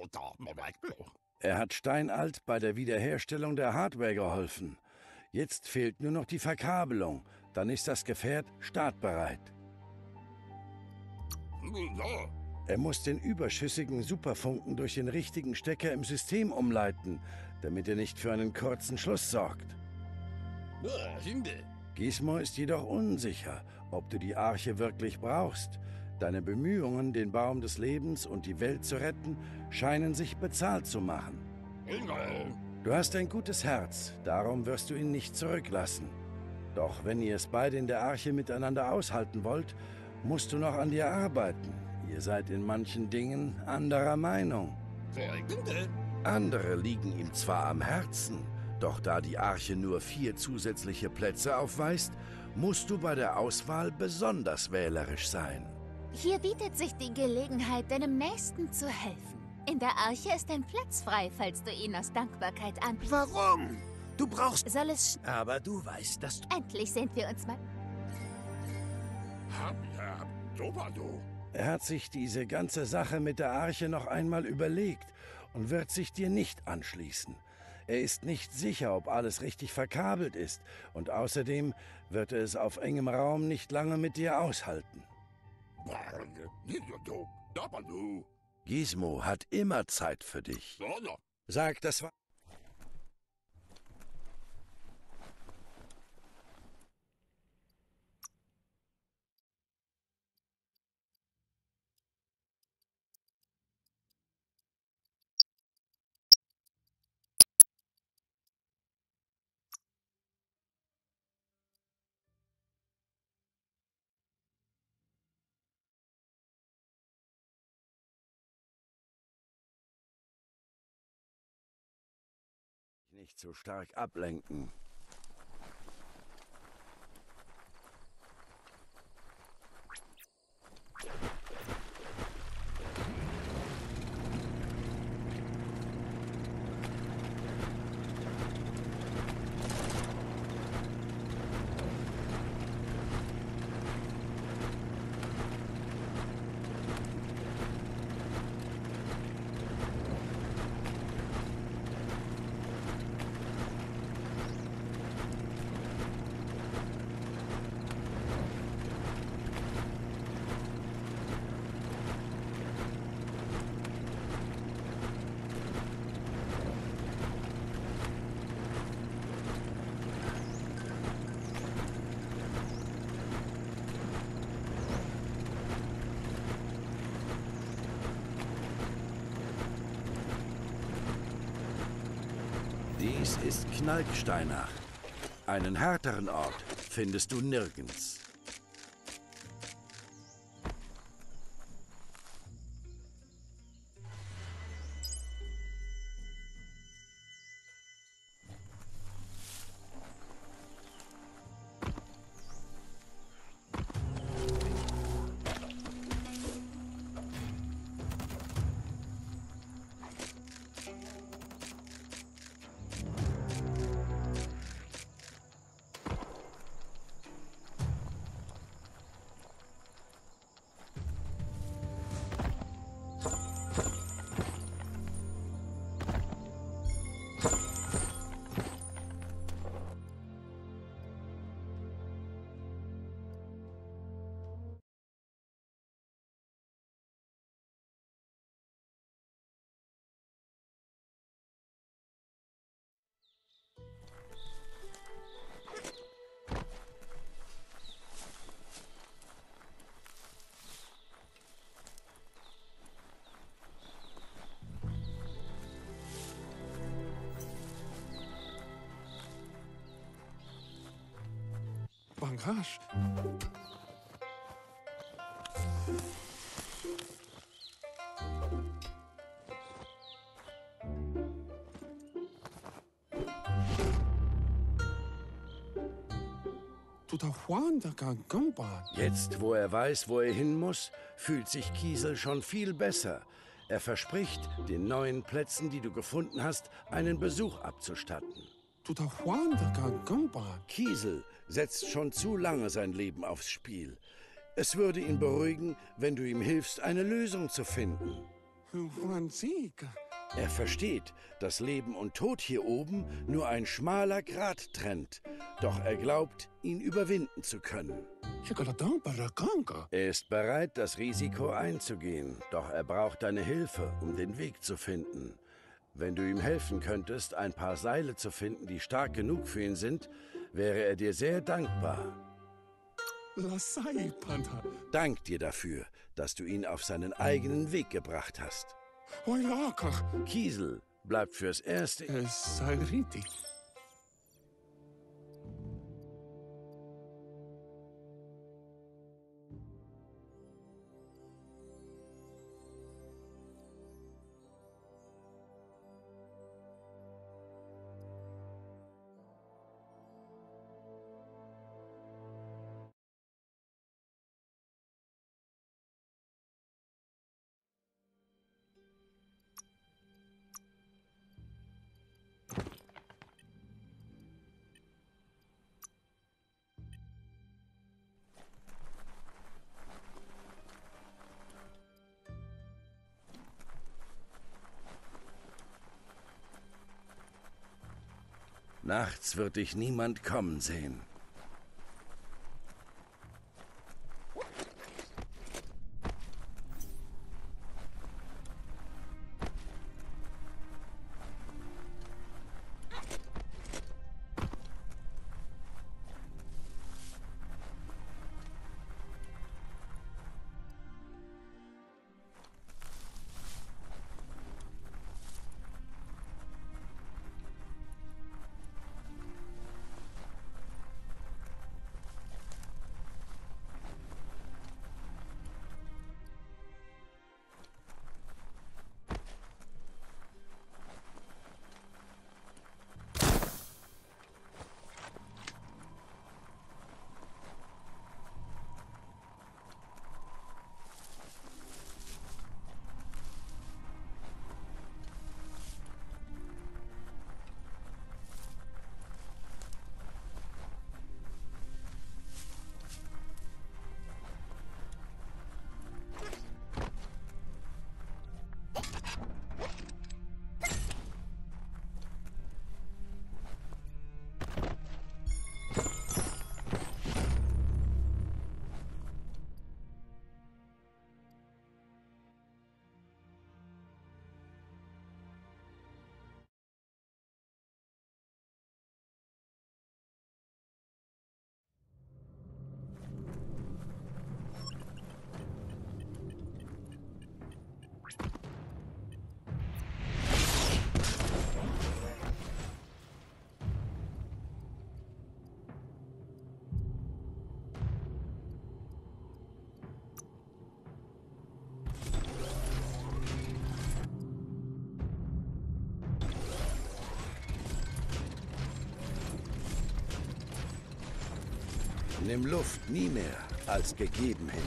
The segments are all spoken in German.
Er hat steinalt bei der Wiederherstellung der Hardware geholfen. Jetzt fehlt nur noch die Verkabelung. Dann ist das Gefährt startbereit. Er muss den überschüssigen Superfunken durch den richtigen Stecker im System umleiten, damit er nicht für einen kurzen Schluss sorgt. Gizmo ist jedoch unsicher, ob du die Arche wirklich brauchst. Deine Bemühungen, den Baum des Lebens und die Welt zu retten, scheinen sich bezahlt zu machen. Du hast ein gutes Herz, darum wirst du ihn nicht zurücklassen. Doch wenn ihr es beide in der Arche miteinander aushalten wollt, musst du noch an dir arbeiten. Ihr seid in manchen Dingen anderer Meinung. Andere liegen ihm zwar am Herzen, doch da die Arche nur 4 zusätzliche Plätze aufweist, musst du bei der Auswahl besonders wählerisch sein. Hier bietet sich die Gelegenheit, deinem Nächsten zu helfen. In der Arche ist ein Platz frei, falls du ihn aus Dankbarkeit anbietest. Warum? Du brauchst... Soll es... Aber du weißt, dass du... Endlich sind wir uns mal... Er hat sich diese ganze Sache mit der Arche noch einmal überlegt und wird sich dir nicht anschließen. Er ist nicht sicher, ob alles richtig verkabelt ist, und außerdem wird er es auf engem Raum nicht lange mit dir aushalten. Gizmo hat immer Zeit für dich. Sag, das war... Nicht so stark ablenken. Dies ist Knalksteinach. Einen härteren Ort findest du nirgends. Bangasch. Jetzt, wo er weiß, wo er hin muss, fühlt sich Kiesel schon viel besser. Er verspricht, den neuen Plätzen, die du gefunden hast, einen Besuch abzustatten. Kiesel setzt schon zu lange sein Leben aufs Spiel. Es würde ihn beruhigen, wenn du ihm hilfst, eine Lösung zu finden. Er versteht, dass Leben und Tod hier oben nur ein schmaler Grat trennt. Doch er glaubt, ihn überwinden zu können. Er ist bereit, das Risiko einzugehen. Doch er braucht deine Hilfe, um den Weg zu finden. Wenn du ihm helfen könntest, ein paar Seile zu finden, die stark genug für ihn sind, wäre er dir sehr dankbar. Dank dir dafür, dass du ihn auf seinen eigenen Weg gebracht hast. Kiesel bleibt fürs Erste. Nachts wird dich niemand kommen sehen. Nimm Luft nie mehr als gegeben hin.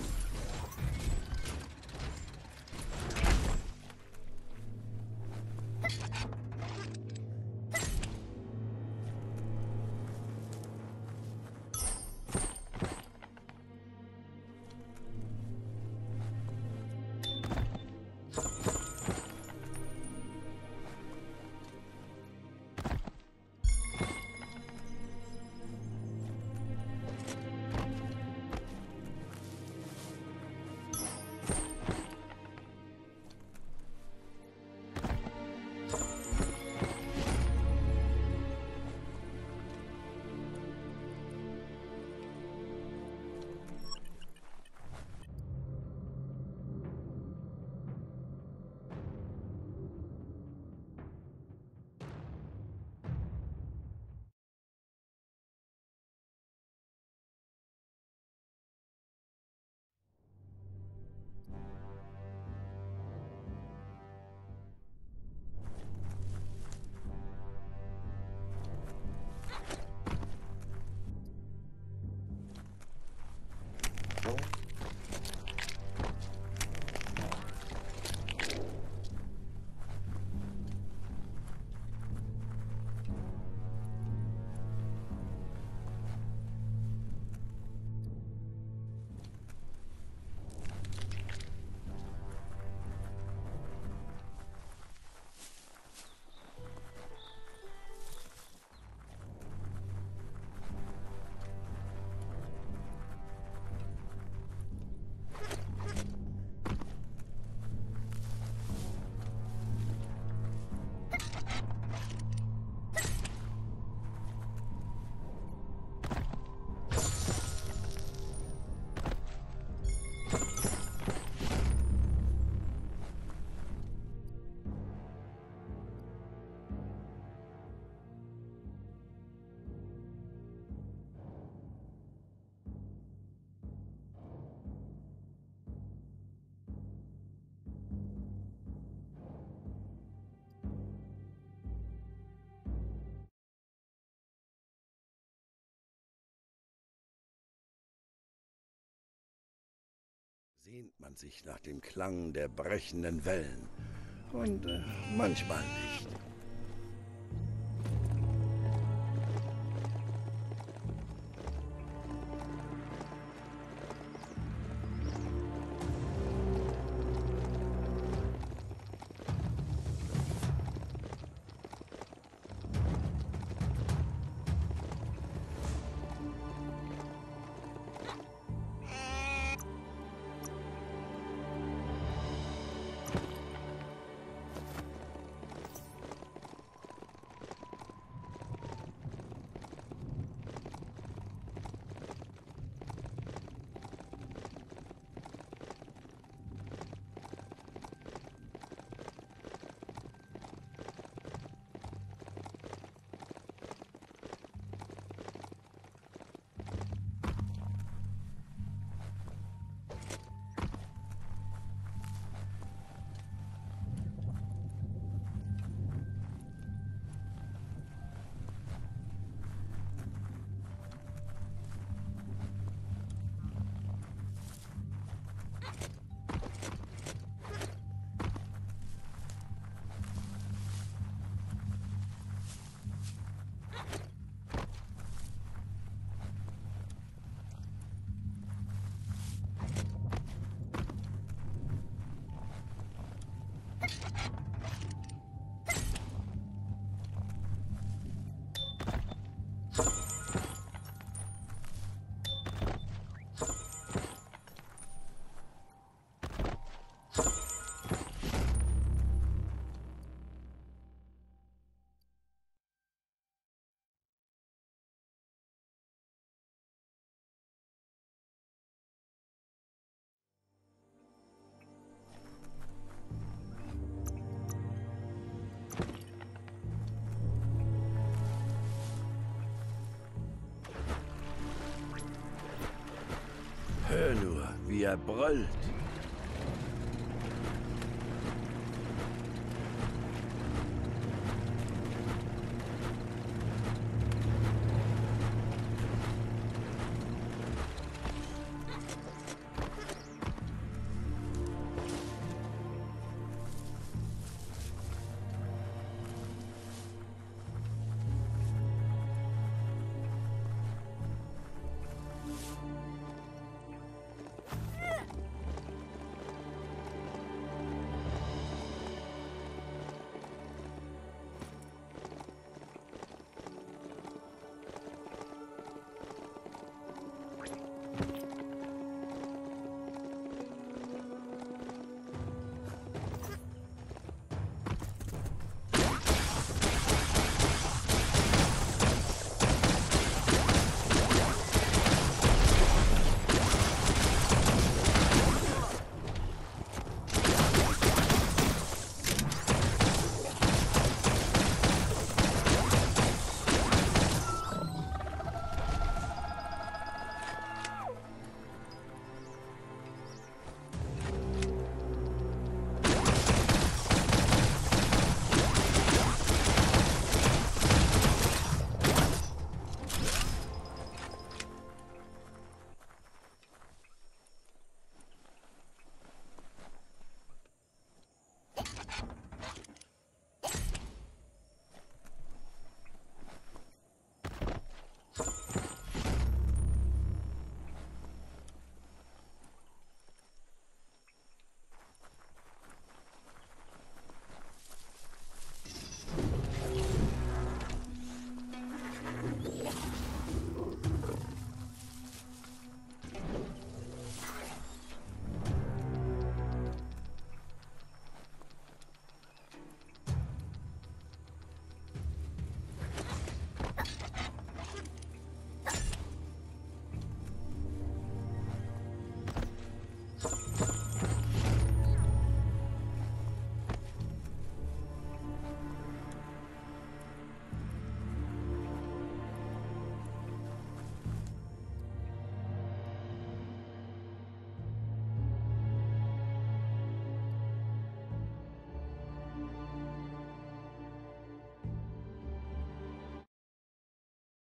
sehnt man sich nach dem Klang der brechenden Wellen. Und manchmal nicht. Hör nur, wie er brüllt.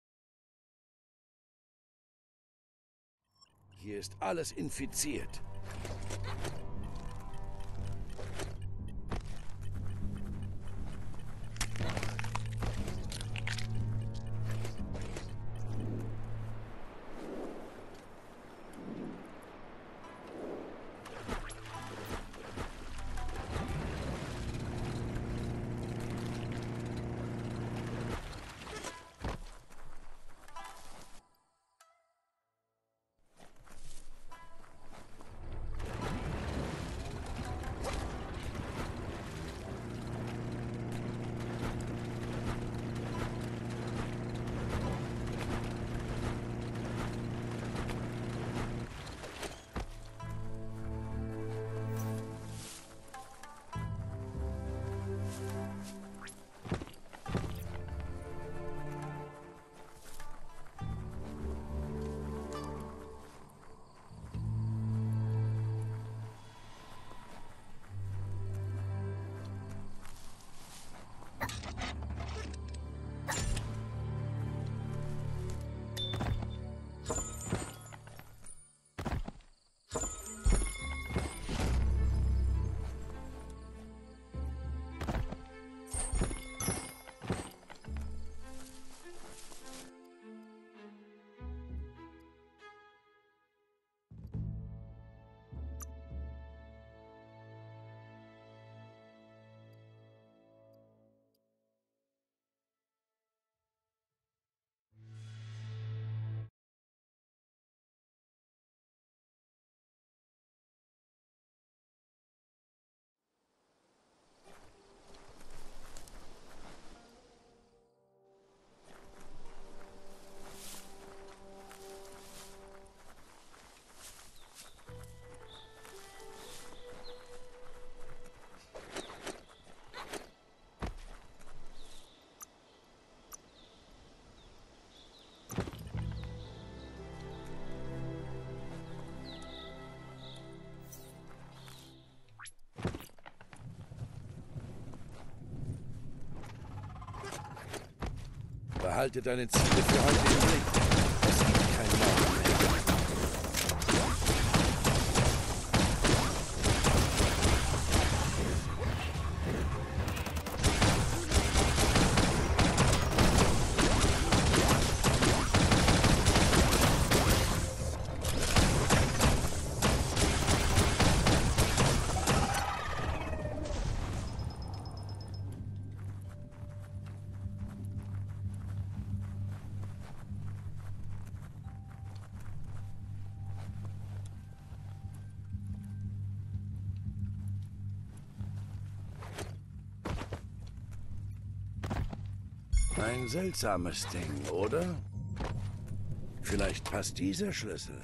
Hier ist alles infiziert. Behalte deine Ziele für heute im Blick. Es gibt kein Morgen mehr. Ein seltsames Ding, oder? Vielleicht passt dieser Schlüssel.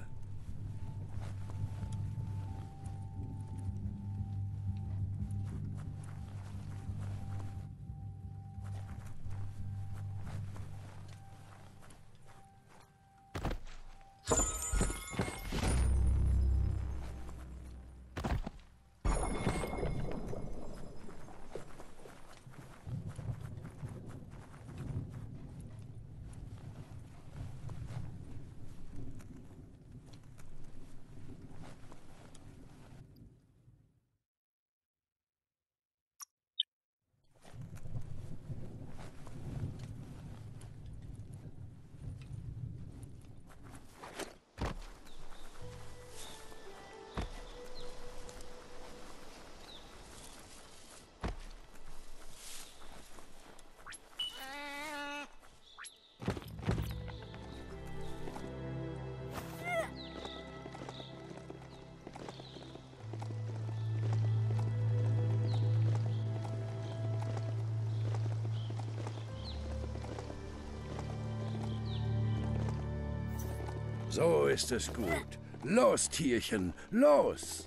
So ist es gut. Los, Tierchen, los!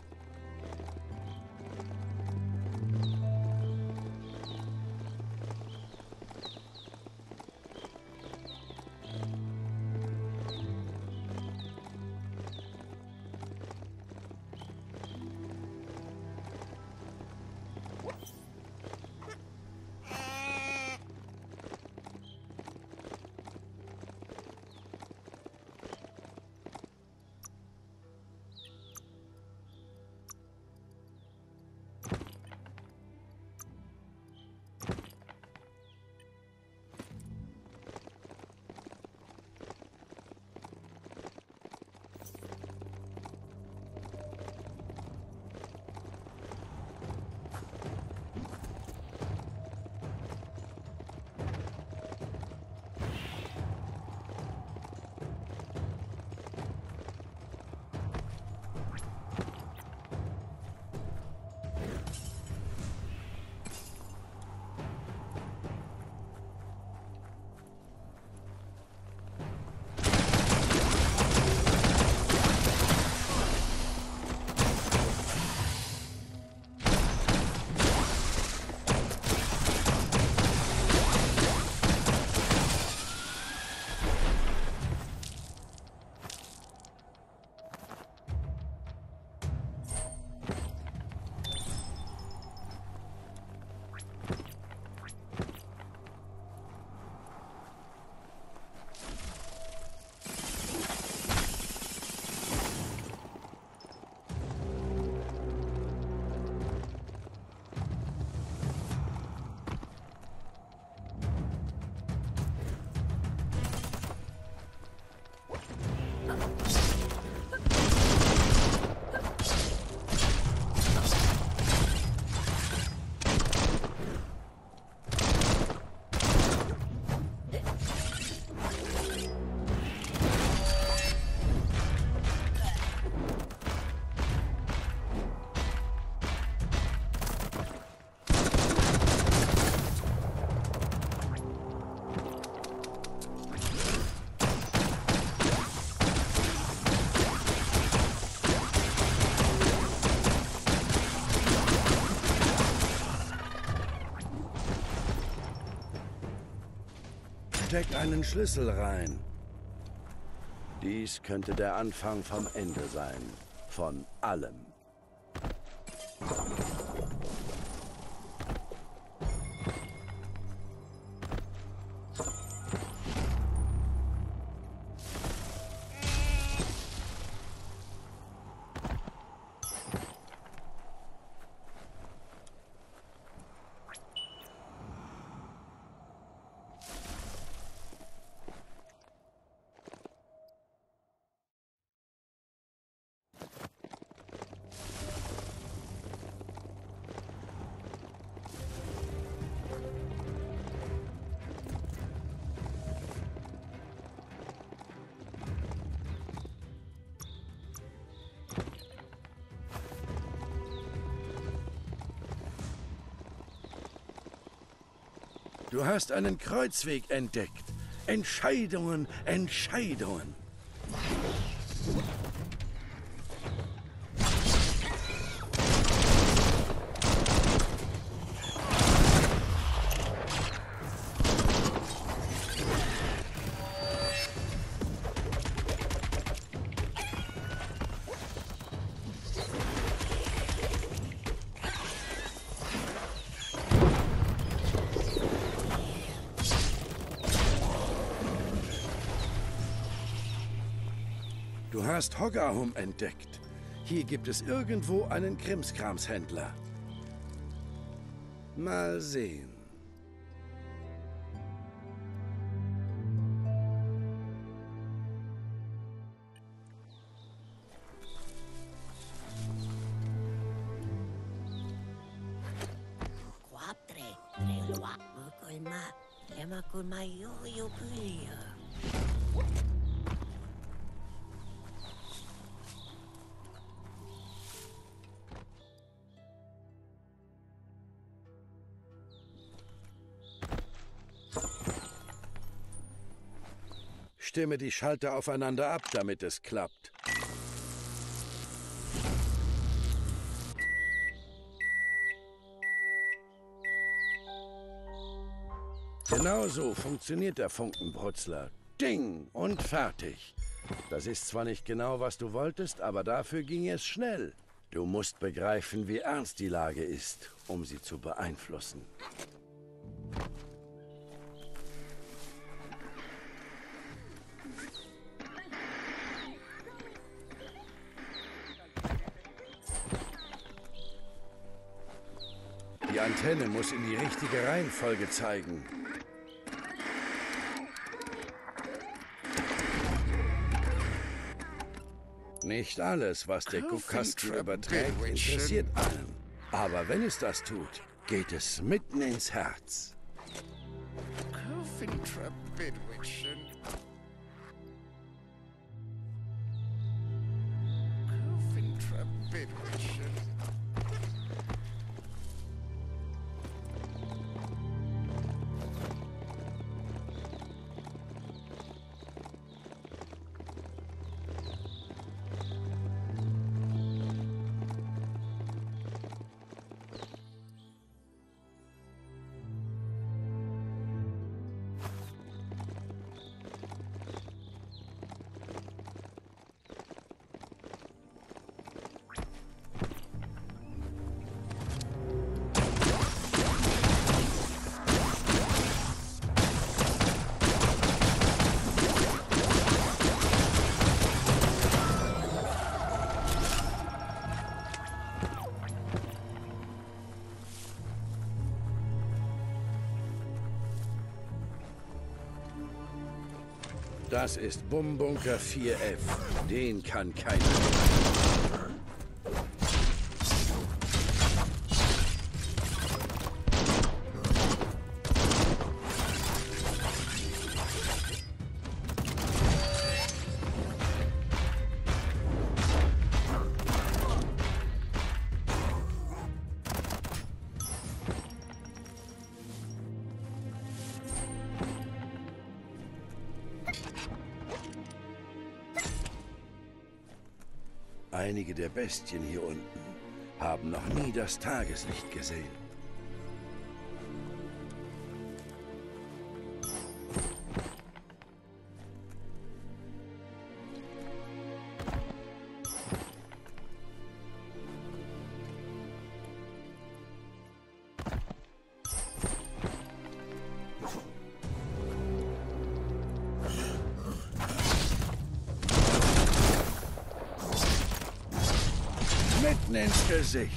Steck einen Schlüssel rein. Dies könnte der Anfang vom Ende sein. Von allem. Du hast einen Kreuzweg entdeckt. Entscheidungen, Entscheidungen. Du hast Hoggarhum entdeckt. Hier gibt es irgendwo einen Krimskramshändler. Mal sehen. Stimme die Schalter aufeinander ab, damit es klappt. Genau so funktioniert der Funkenbrutzler. Ding und fertig. Das ist zwar nicht genau, was du wolltest, aber dafür ging es schnell. Du musst begreifen, wie ernst die Lage ist, um sie zu beeinflussen. Die Antenne muss in die richtige Reihenfolge zeigen. Nicht alles, was der Guckkasten überträgt, interessiert einen. Aber wenn es das tut, geht es mitten ins Herz. Das ist Bumbunker 4F. Den kann keiner. Einige der Bestien hier unten haben noch nie das Tageslicht gesehen. Mitten ins Gesicht.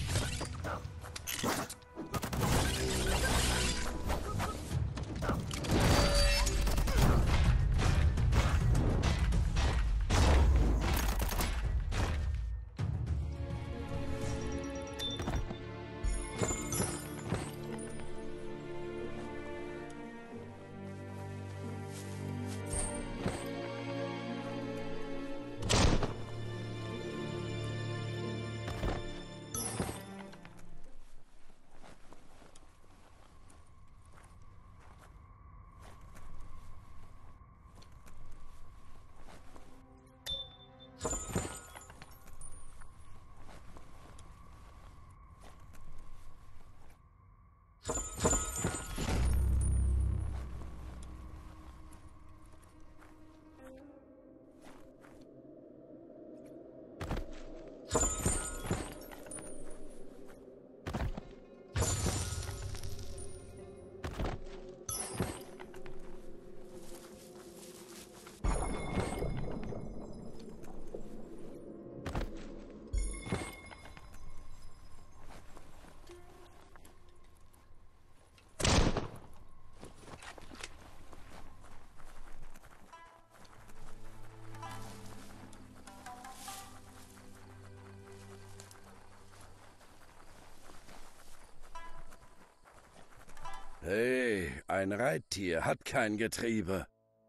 Hey, ein Reittier hat kein Getriebe.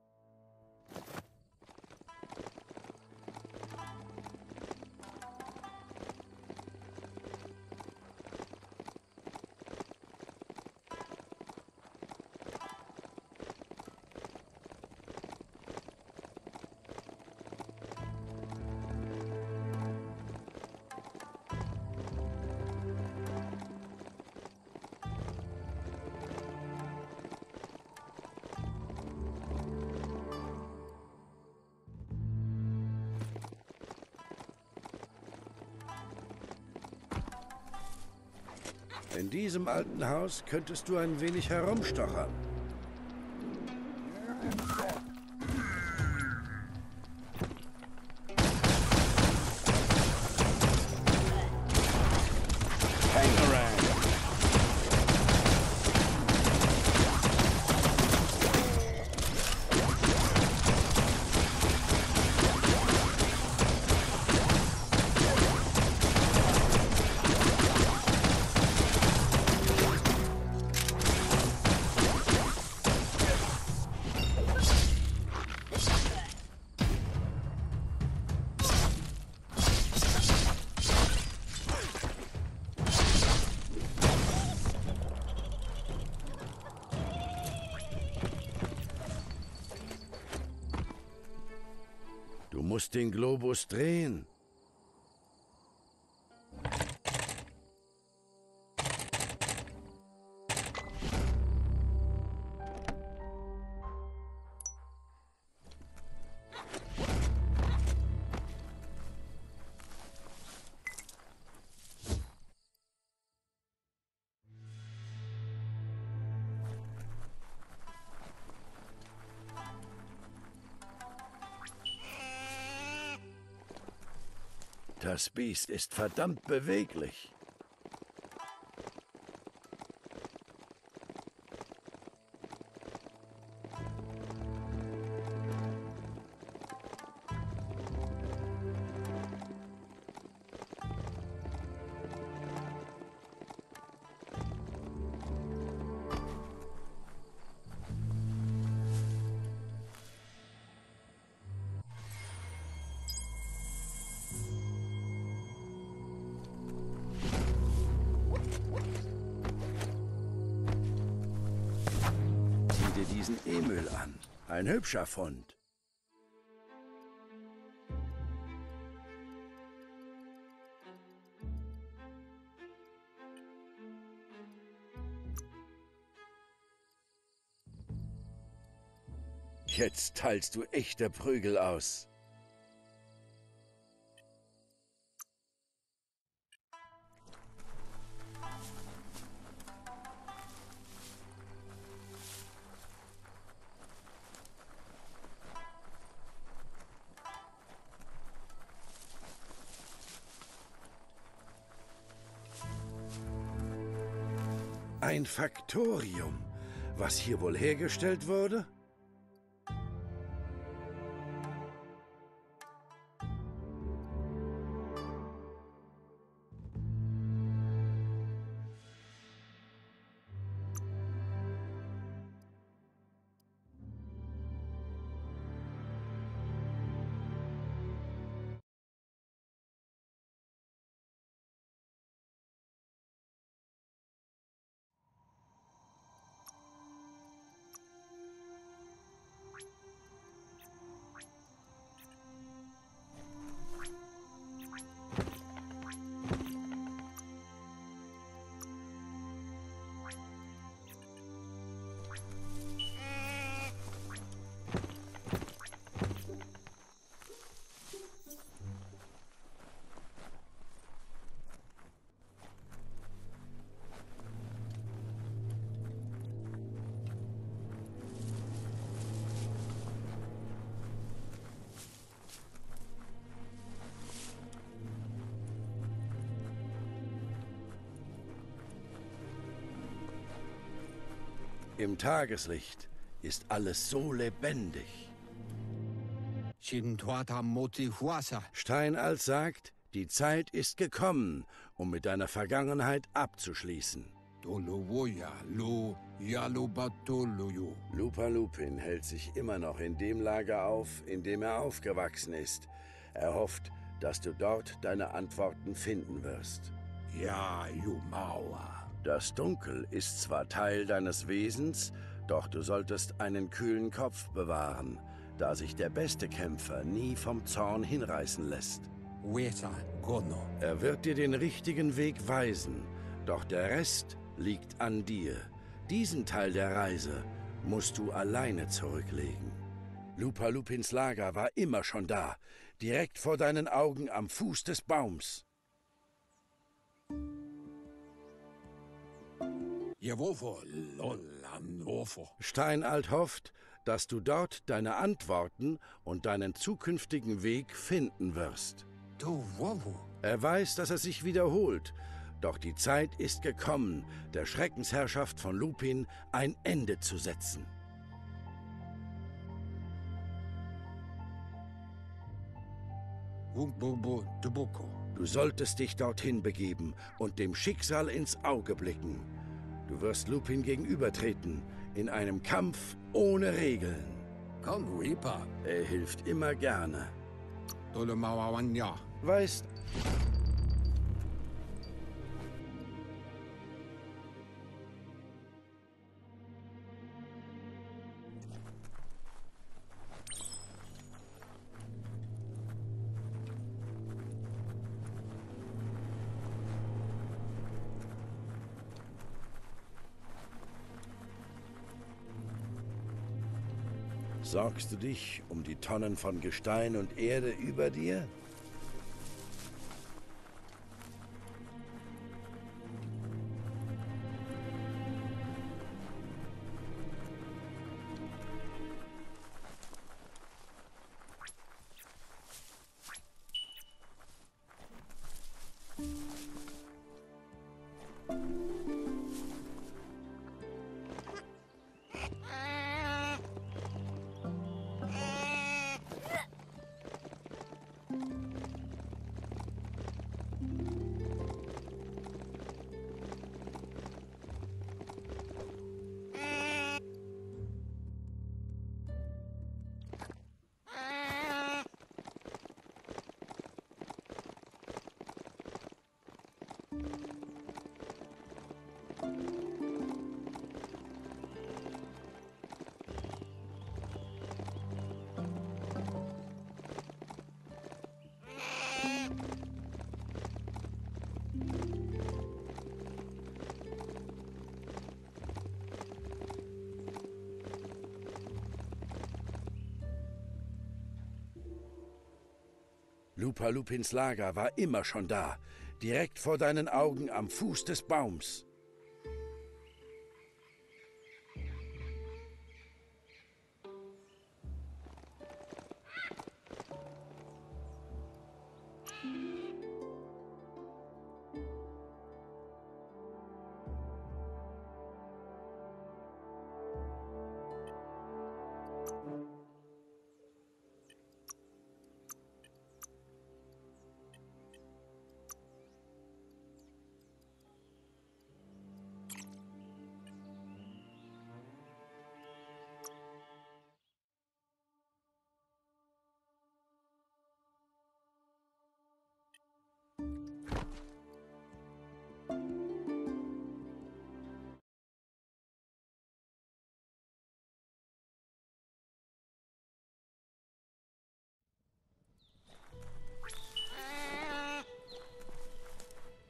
In diesem alten Haus könntest du ein wenig herumstochern. Hang around. Du musst den Globus drehen. Das Biest ist verdammt beweglich. Diesen E-Müll an. Ein hübscher Fund. Jetzt teilst du echte Prügel aus. Ein Faktorium. Was hier wohl hergestellt wurde? Im Tageslicht ist alles so lebendig. Steinalt sagt, die Zeit ist gekommen, um mit deiner Vergangenheit abzuschließen. Lupa Lupin hält sich immer noch in dem Lager auf, in dem er aufgewachsen ist. Er hofft, dass du dort deine Antworten finden wirst. Ja, Jumaua. Das Dunkel ist zwar Teil deines Wesens, doch du solltest einen kühlen Kopf bewahren, da sich der beste Kämpfer nie vom Zorn hinreißen lässt. Er wird dir den richtigen Weg weisen, doch der Rest liegt an dir. Diesen Teil der Reise musst du alleine zurücklegen. Lupa Lupins Lager war immer schon da, direkt vor deinen Augen am Fuß des Baums. Steinalt hofft, dass du dort deine Antworten und deinen zukünftigen Weg finden wirst. Er weiß, dass er sich wiederholt, doch die Zeit ist gekommen, der Schreckensherrschaft von Lupin ein Ende zu setzen. Du solltest dich dorthin begeben und dem Schicksal ins Auge blicken. Du wirst Lupin gegenübertreten, in einem Kampf ohne Regeln. Komm, Reaper. Er hilft immer gerne. Weißt... Sorgst du dich um die Tonnen von Gestein und Erde über dir? Lupa Lupins Lager war immer schon da, direkt vor deinen Augen am Fuß des Baums.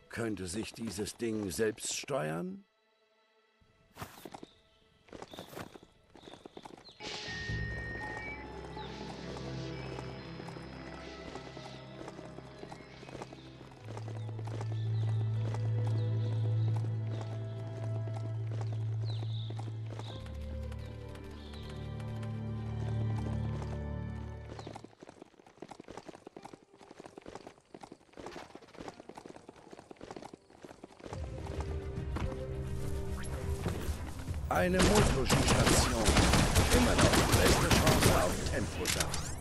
Könnte sich dieses Ding selbst steuern? Eine Motorstation. Immer noch die beste Chance auf Temposaft.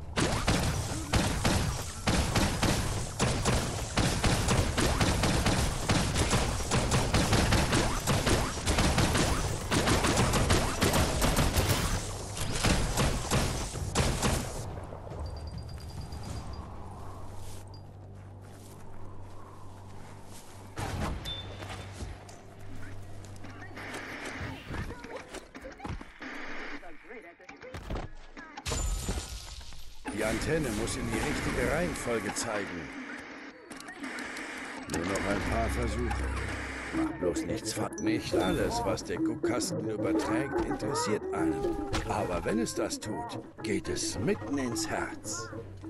Die Antenne muss in die richtige Reihenfolge zeigen. Nur noch ein paar Versuche. Mach bloß nichts falsch. Nicht alles, was der Guckkasten überträgt, interessiert einen. Aber wenn es das tut, geht es mitten ins Herz.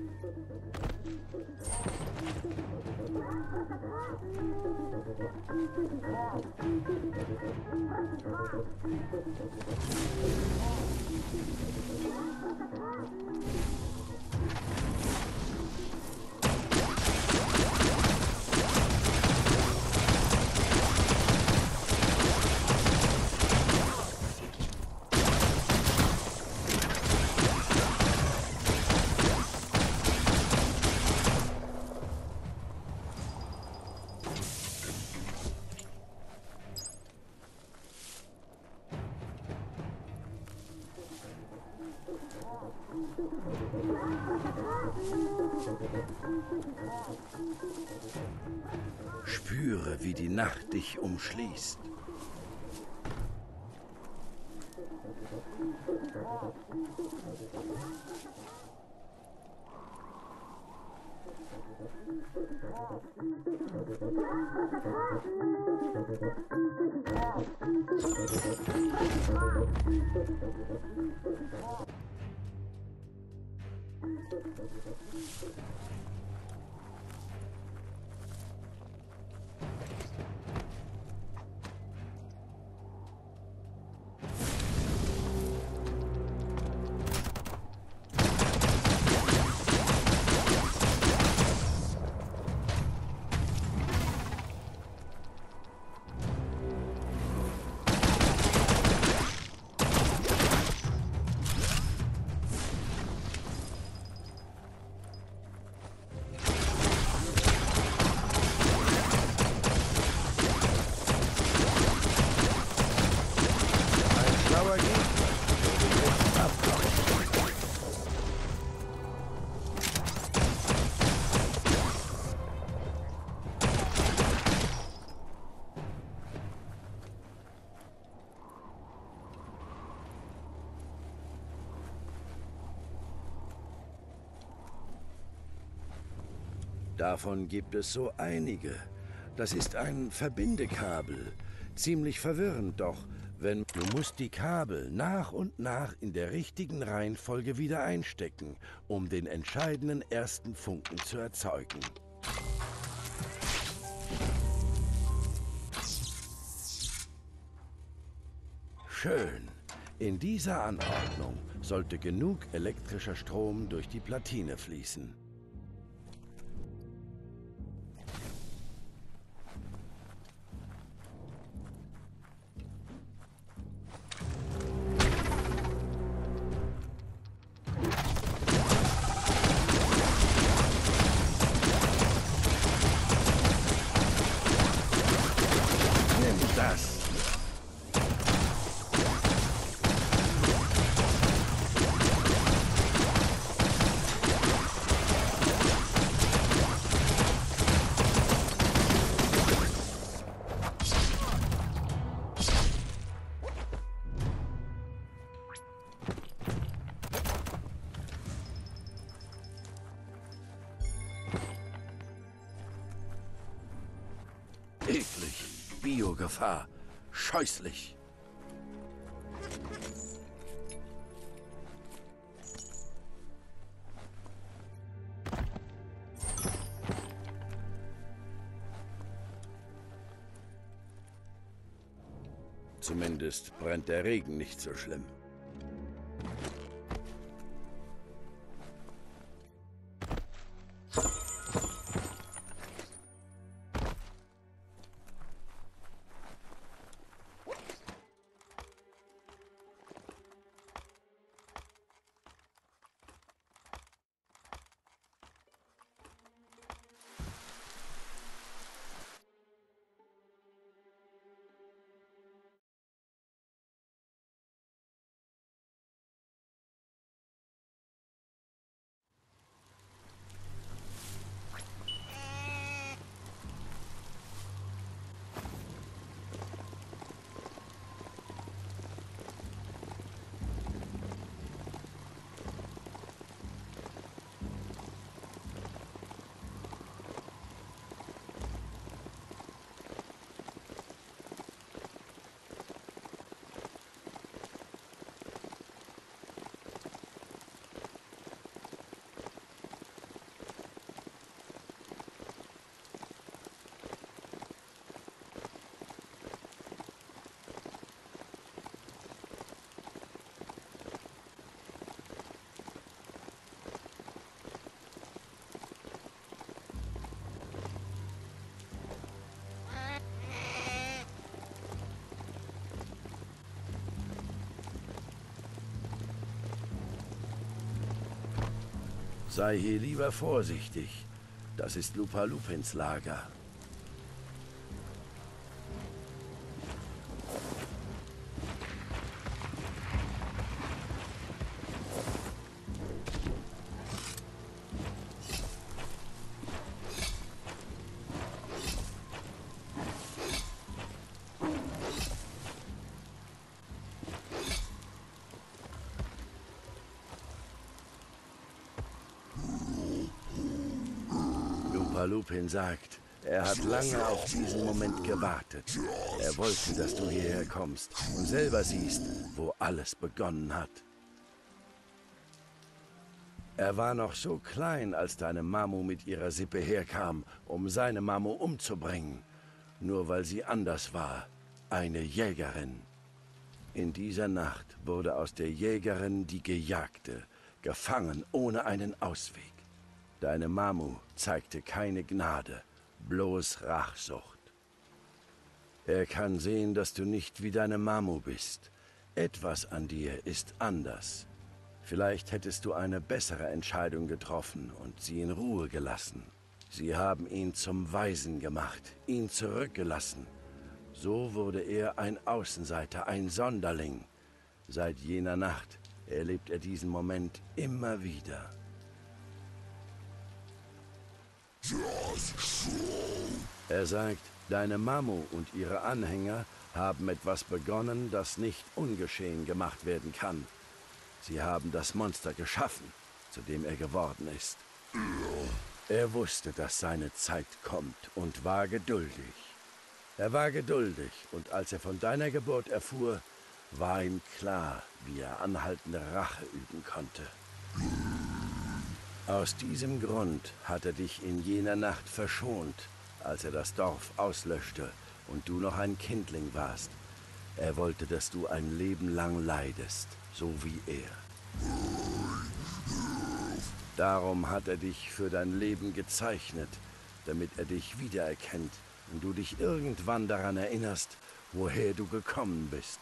Spüre, wie die Nacht dich umschließt. Davon gibt es so einige. Das ist ein Verbindekabel. Ziemlich verwirrend doch, wenn du musst die Kabel nach und nach in der richtigen Reihenfolge wieder einstecken, um den entscheidenden ersten Funken zu erzeugen. Schön. In dieser Anordnung sollte genug elektrischer Strom durch die Platine fließen. Eklig. Biogefahr. Scheußlich. Zumindest brennt der Regen nicht so schlimm. Sei hier lieber vorsichtig. Das ist Lupins Lager. Lupin sagt, er hat lange auf diesen Moment gewartet. Er wollte, dass du hierher kommst und selber siehst, wo alles begonnen hat. Er war noch so klein, als deine Mamu mit ihrer Sippe herkam, um seine Mamu umzubringen. Nur weil sie anders war. Eine Jägerin. In dieser Nacht wurde aus der Jägerin die Gejagte, gefangen ohne einen Ausweg. Deine Mamu zeigte keine Gnade, bloß Rachsucht. Er kann sehen, dass du nicht wie deine Mamu bist. Etwas an dir ist anders. Vielleicht hättest du eine bessere Entscheidung getroffen und sie in Ruhe gelassen. Sie haben ihn zum Waisen gemacht, ihn zurückgelassen. So wurde er ein Außenseiter, ein Sonderling. Seit jener Nacht erlebt er diesen Moment immer wieder. Er sagt, deine Mamu und ihre Anhänger haben etwas begonnen, das nicht ungeschehen gemacht werden kann. Sie haben das Monster geschaffen, zu dem er geworden ist. Er wusste, dass seine Zeit kommt und war geduldig. Er war geduldig und als er von deiner Geburt erfuhr, war ihm klar, wie er anhaltende Rache üben konnte. Aus diesem Grund hat er dich in jener Nacht verschont, als er das Dorf auslöschte und du noch ein Kindling warst. Er wollte, dass du ein Leben lang leidest, so wie er. Darum hat er dich für dein Leben gezeichnet, damit er dich wiedererkennt und du dich irgendwann daran erinnerst, woher du gekommen bist.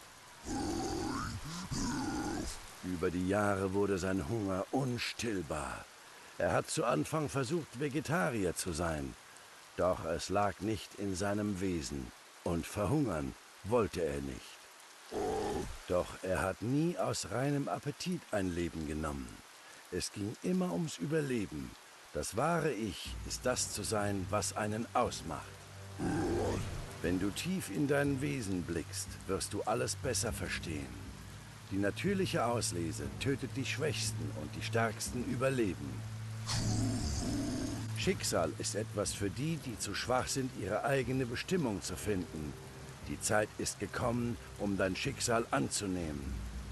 Über die Jahre wurde sein Hunger unstillbar. Er hat zu Anfang versucht, Vegetarier zu sein, doch es lag nicht in seinem Wesen und verhungern wollte er nicht. Doch er hat nie aus reinem Appetit ein Leben genommen. Es ging immer ums Überleben. Das wahre Ich ist das zu sein, was einen ausmacht. Wenn du tief in dein Wesen blickst, wirst du alles besser verstehen. Die natürliche Auslese tötet die Schwächsten und die Stärksten überleben. Schicksal ist etwas für die, die zu schwach sind, ihre eigene Bestimmung zu finden. Die Zeit ist gekommen, um dein Schicksal anzunehmen.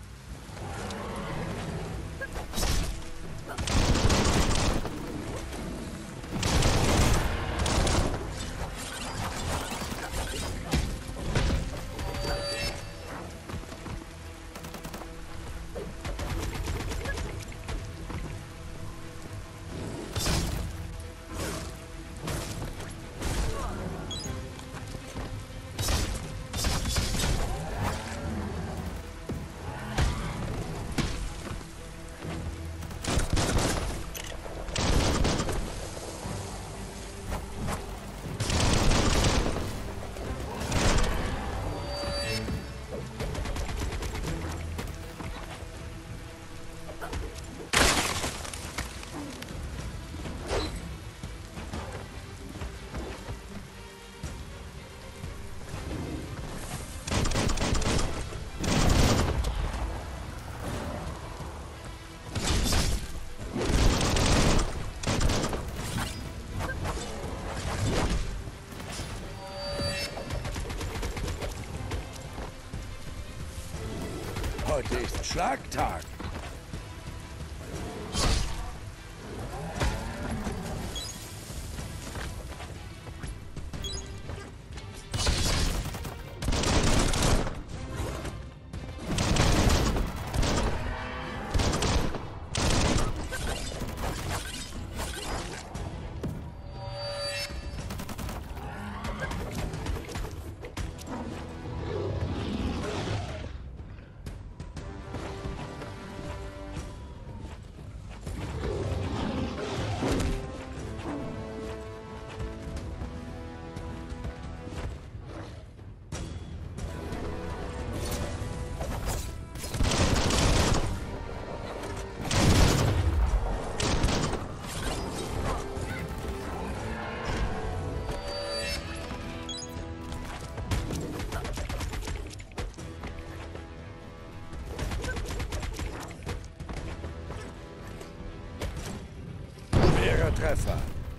Heute ist Schlagtag. Treffer.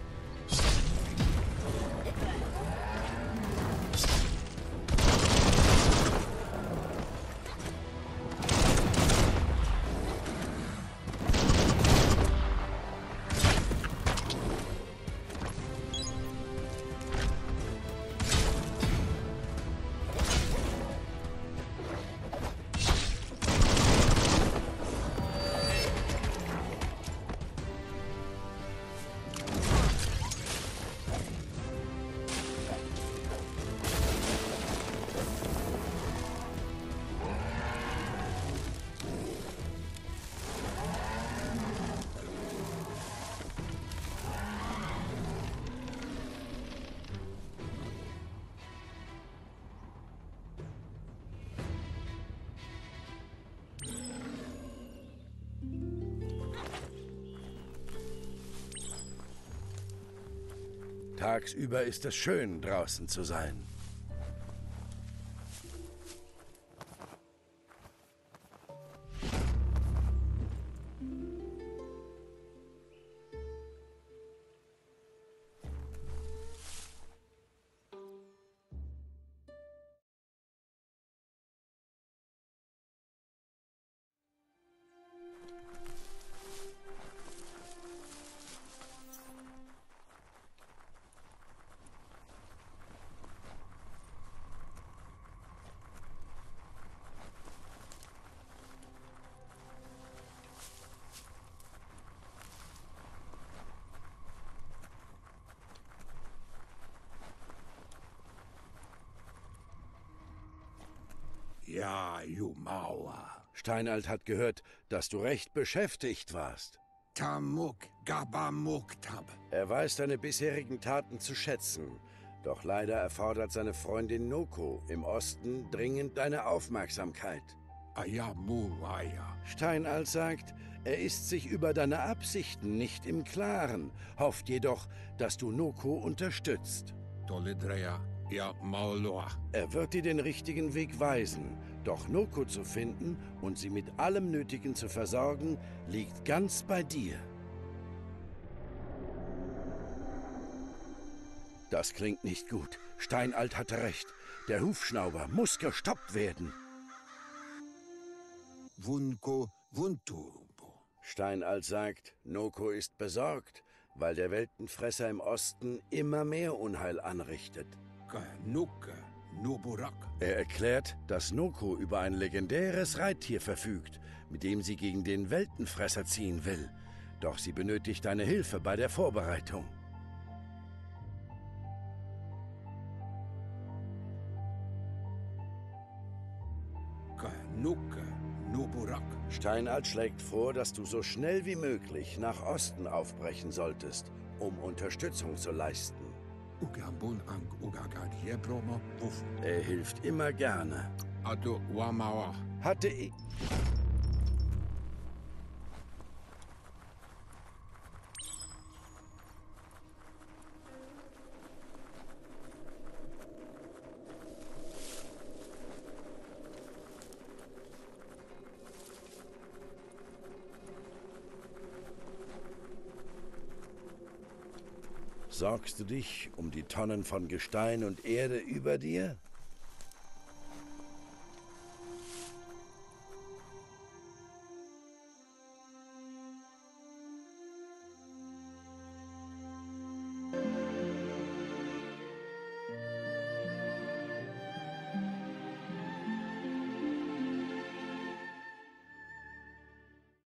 Tagsüber ist es schön, draußen zu sein. Ja, Jumaua. Steinalt hat gehört, dass du recht beschäftigt warst. Tamuk Gabamuktab. Er weiß deine bisherigen Taten zu schätzen. Doch leider erfordert seine Freundin Noko im Osten dringend deine Aufmerksamkeit. Ayamuaya. Steinalt sagt, er ist sich über deine Absichten nicht im Klaren, hofft jedoch, dass du Noko unterstützt. Tolidrea. Ja, Mauloa. Er wird dir den richtigen Weg weisen, doch Noko zu finden und sie mit allem Nötigen zu versorgen, liegt ganz bei dir. Das klingt nicht gut. Steinalt hatte recht. Der Hufschnauber muss gestoppt werden. Wunko Wunturbo. Steinalt sagt, Noko ist besorgt, weil der Weltenfresser im Osten immer mehr Unheil anrichtet. Nuke Nuburak. Er erklärt, dass Noko über ein legendäres Reittier verfügt, mit dem sie gegen den Weltenfresser ziehen will. Doch sie benötigt deine Hilfe bei der Vorbereitung. Nuke Nuburak. Steinalt schlägt vor, dass du so schnell wie möglich nach Osten aufbrechen solltest, um Unterstützung zu leisten. Ugambun ang Ugagad hier Promo Wuf. Er hilft immer gerne. Ado Wamawa. Hatte ich... Sorgst du dich um die Tonnen von Gestein und Erde über dir?